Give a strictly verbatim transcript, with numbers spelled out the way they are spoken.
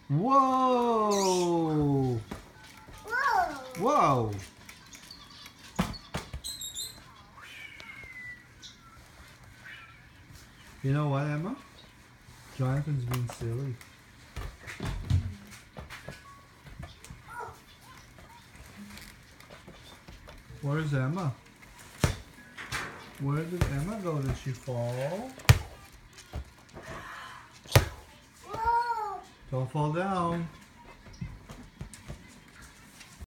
Whoa! Whoa! Whoa! You know what, Emma? Jonathan's being silly. Where's Emma? Where did Emma go? Did she fall? Whoa! Don't fall down.